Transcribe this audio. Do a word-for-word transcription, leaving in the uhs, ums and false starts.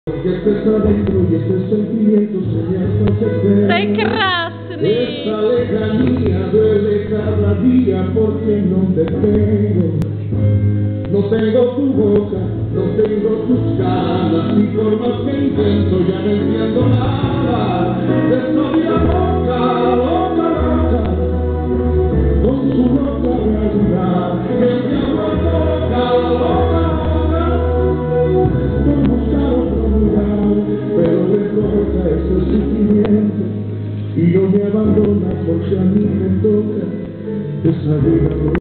Прекрасный! Esta lejanía duele cada día porque no te tengo. No tengo tu boca, no tengo tus ganas, y por más que intento ya no entiendo nada. Estoy loca, loca, loca, con su loca realidad, que se ha vuelto loca, loca, loca, por buscar otro lugar, pero me provoca ese sufrimiento y no me abandona porque a mí me toca esa vida.